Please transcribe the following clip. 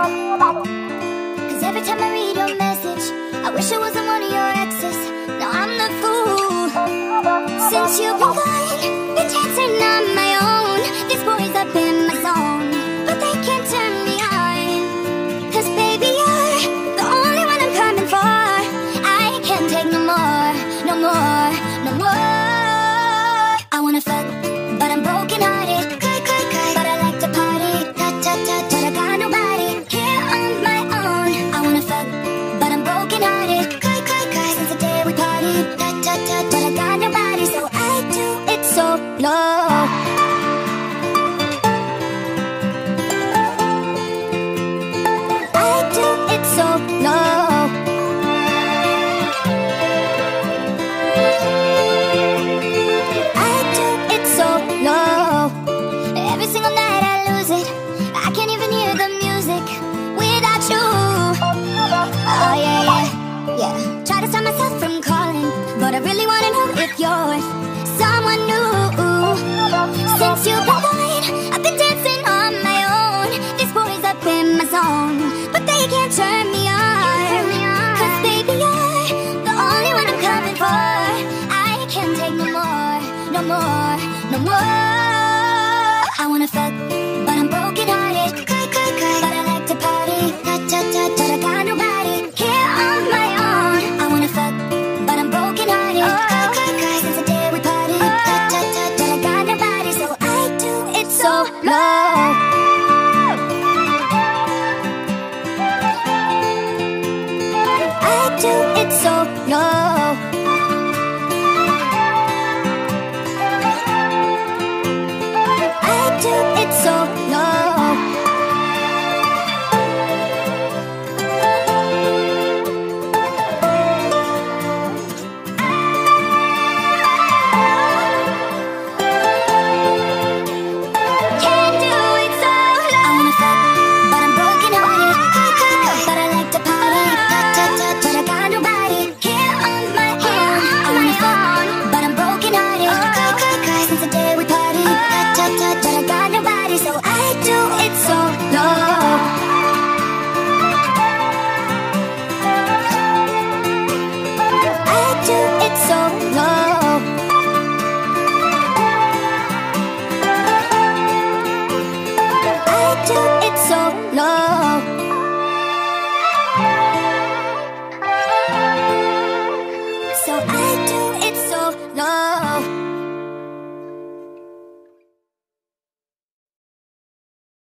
Cause every time I read your message, I wish I wasn't one of your exes. Now I'm the fool. Since you've been gone, been dancing on my own. These boys up in my zone, but they can't turn me on. Cause baby, you're the only one I'm coming for. I can't take no more, no more, no more. I wanna fuck, but I'm broken hearted. But I like to party, but I got nobody here on my own. I wanna fuck, but I'm broken hearted. Since the day we partied, but I got nobody, so I do it so low. I do it so low. I do it so low. Every single night I lose it. I can't even hear the music without you. Oh yeah, yeah, yeah. Try to stop myself from calling, but I really wanna know if you're someone new. Since you've been gone, I've been dancing on my own. These boys up in my zone,